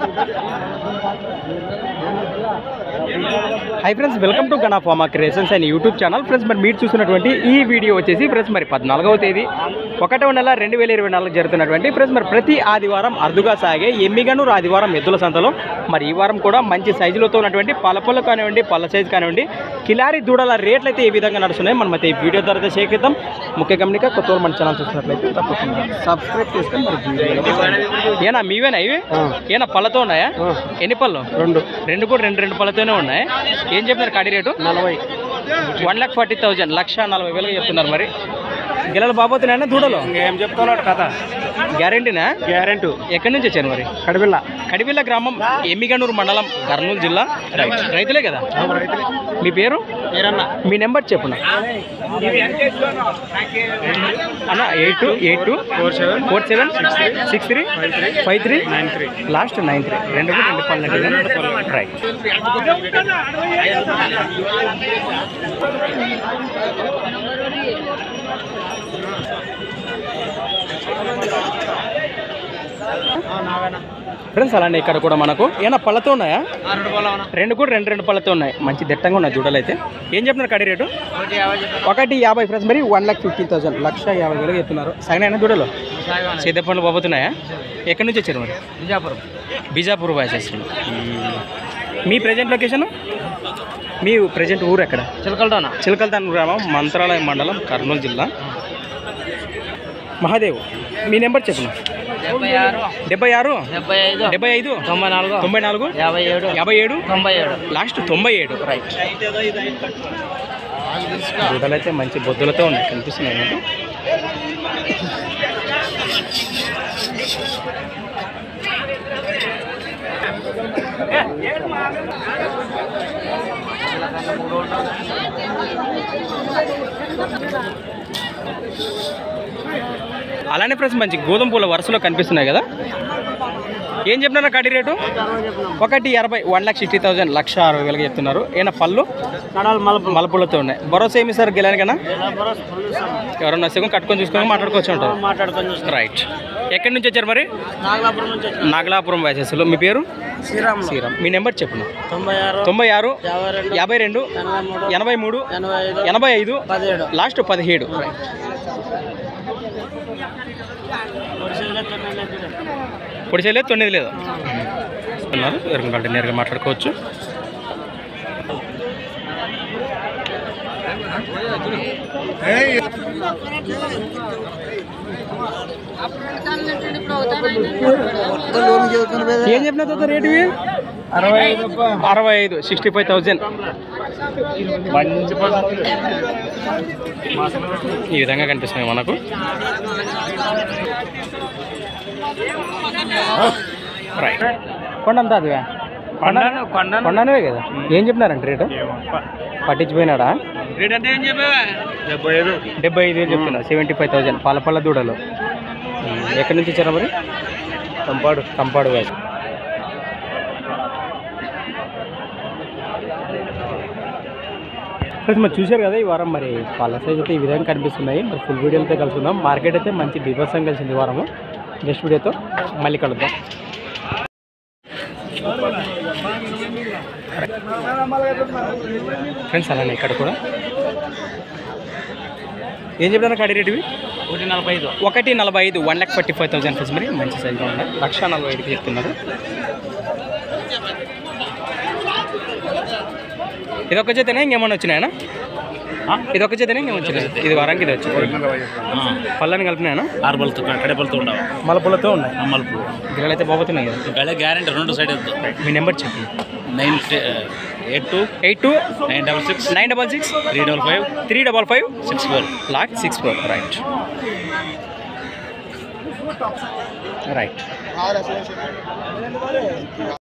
High friends welcome to Gana pharma creations and YouTube channel friends మరి మీరు చూస్తున్నటువంటి ఈ వీడియో వచ్చేసి ఫ్రెండ్స్ మరి 14వ తేదీ 1వ నెల 2024 జరుగుతున్నటువంటి ఫ్రెండ్స్ మరి ప్రతి ఆదివారం అరుదుగా సాగే ఎమ్మిగనూరు ఆదివారం ఎద్దుల సంతలో మరి ఈ వారం కూడా మంచి సైజులతో ఉన్నటువంటి పలపలు కానివ్వండి పళ్ళ సైజు కానివ్వండి కిలారి దూడల రేట్లు అయితే ఏ విధంగా నడుస్తున్నాయి మనం అయితే ఈ వీడియో ద్వారా చేద్దాం. ముఖ్య గమనిక కొత్త మన ఛానల్ చూస్తున్నట్లయితే తప్పకుండా సబ్స్క్రైబ్ చేసుకొని మరి ఏనా మీవేనా ఇవి ఏనా పళ్ళతో ఉన్నాయా? ఎన్ని పళ్ళు? రెండు కూడా రెండు పళ్ళతోనే ఉన్నాయి. ఏం చెప్పినారు కాడి రేటు? 1,40,000 1,40,000 చెప్తున్నారు. మరి గిల్లలు బాబోతున్నాయన్నా దూడలు ఏం చెప్తున్నాడు కథ? గ్యారెంటీనా? గ్యారెంటీ. ఎక్కడి నుంచి వచ్చాను మరి? కడివిల్ల గ్రామం ఎమ్మిగనూరు మండలం కర్నూలు జిల్లా. రైతులే కదా? మీ పేరు? మీ నెంబర్ చెప్పండి అన్న. 8282476353 లాస్ట్ 93 రెండు పళ్ళు రైట్. ఫ్రెండ్స్ అలానే ఇక్కడ కూడా మనకు ఏమైనా పళ్ళతో ఉన్నాయా? రెండు కూడా రెండు పళ్ళతో ఉన్నాయి. మంచి దట్టంగా ఉన్నాయి దూడలు అయితే. ఏం చెప్తున్నారు కడి రేటు? 1,50,000 ఫ్రెండ్స్. మరి 1,50,000 1,50,000 చెప్తున్నారు. సగం అయినా దూడలు సీత పండ్లు బాబోతున్నాయా? ఎక్కడి నుంచి వచ్చారు మరి? బీజాపూర్ వాయిసేస్తుంది. మీ ప్రజెంట్ లొకేషన్? మీ ప్రజెంట్ ఊరు ఎక్కడ? చిలకల్తాన్ గ్రామం మంత్రాలయం మండలం కర్నూలు జిల్లా. మహాదేవ్ మీ నెంబర్ చెప్పండి. 76 75 94 57 లాస్ట్ 97 రైట్. దూడలు అయితే మంచి బొద్దులతో ఉన్నాయి కనిపిస్తున్నాయి మీకు. అలానే ఫ్రెండ్స్ మంచి గోధుమ పూల వరుసలో కనిపిస్తున్నాయి కదా. ఏం చెప్తున్నారు కడి రేటు? 1,60,000 1,60,000 1,60,000 చెప్తున్నారు. ఏమైనా పళ్ళు మలపులతో ఉన్నాయి. భరోసా ఏమి సార్ గెలానికన్నా? ఎవరన్నా సగం కట్టుకొని చూసుకొని మాట్లాడుకోవచ్చు అంటారు. రైట్. ఎక్కడి నుంచి వచ్చారు మరి? నాగలాపురం వాయిసెస్లో. మీ పేరు? శ్రీరామ్. మీ నెంబర్ చెప్పండి. 96 52 83 85 లాస్ట్ 17 రైట్. పొడి చేయలేదు 9 లేదు అన్నారు. ఎవరికంటే నేరుగా మాట్లాడుకోవచ్చు. ఏం చెప్పిన తర్వాత రేటు? 65 65,000 ఈ విధంగా కనిపిస్తున్నాయి మనకు. రైట్. కొండంతా అది కొండనవే కదా. ఏం చెప్పినారంటే రేటు? పట్టించిపోయినాడా? రేట్ అంటే ఏం చెప్పా? 75,000 చెప్తున్నా. 75,000 పళ్ళ దూడలు. ఎక్కడి నుంచి వచ్చారా మరి? కంపాడు వేసి. ఫ్రెండ్స్ మరి చూశారు కదా ఈ వారం మరి పళ్ళ సైజ్ అయితే ఈ విధంగా కనిపిస్తున్నాయి. మరి ఫుల్ వీడియోతో కలుసుకుందాం. మార్కెట్ అయితే మంచి బీభత్సంగా కలిసింది ఈ వారము. నెక్స్ట్ వీడియోతో మళ్ళీ కలుద్దాం. ఫ్రెండ్స్ అలానే ఇక్కడ కూడా ఏం చెప్పినా కడి రేటు? 1,45 1,45,000 ఫ్రెండ్స్. మరి మంచి సైజుగా ఉన్నాయి. 1,45,000 చెప్తున్నారు. ఇది ఒక చేతనే ఇంకేమన్నా వచ్చినాయనా? ఇది ఒక చేతనే ఇంకేమో వచ్చినాయి. ఇది వారానికి ఇది వచ్చింది. పళ్ళని కలిపినాయనా? మలపులతో ఉన్నాయి. గిల్లలు అయితే బాగుతున్నాయి కదా. గ్యారెంటీ రెండు సైడ్. మీ నెంబర్ చెప్పండి. 82 966 355 64 లాక్ 64 రైట్.